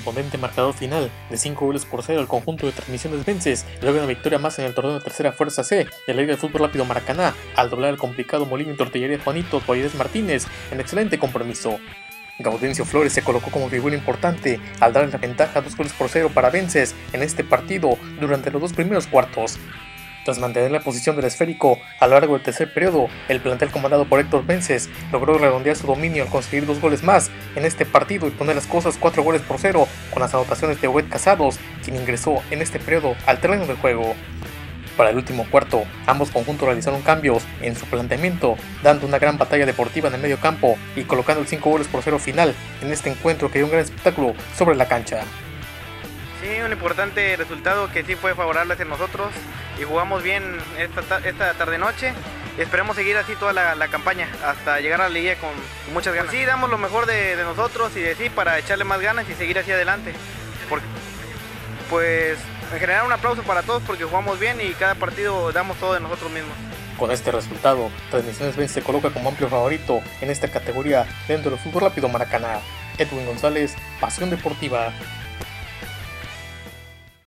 contundente marcador final de 5 goles por 0 el conjunto de Transmisiones Vences logra una victoria más en el torneo de tercera fuerza C de la Liga de Fútbol Rápido Maracaná al doblar el complicado Molino y Tortillería Juanito Toides Martínez en excelente compromiso. Gaudencio Flores se colocó como figura importante al darle la ventaja 2 goles por 0 para Vences en este partido durante los 2 primeros cuartos. Tras mantener la posición del esférico a lo largo del tercer periodo, el plantel comandado por Héctor Vences logró redondear su dominio al conseguir 2 goles más en este partido y poner las cosas 4 goles por 0 con las anotaciones de Obed Casados, quien ingresó en este periodo al terreno de juego. Para el último cuarto, ambos conjuntos realizaron cambios en su planteamiento, dando una gran batalla deportiva en el medio campo y colocando el 5 goles por 0 final en este encuentro que dio un gran espectáculo sobre la cancha. Sí, un importante resultado que sí fue favorable hacia nosotros y jugamos bien esta tarde-noche. Esperemos seguir así toda la campaña hasta llegar a la liga con muchas ganas. Pues sí, damos lo mejor de nosotros y de sí para echarle más ganas y seguir hacia adelante. Pues en general un aplauso para todos porque jugamos bien y cada partido damos todo de nosotros mismos. Con este resultado, Transmisiones Vences se coloca como amplio favorito en esta categoría dentro del fútbol rápido Maracaná. Edwin González, Pasión Deportiva.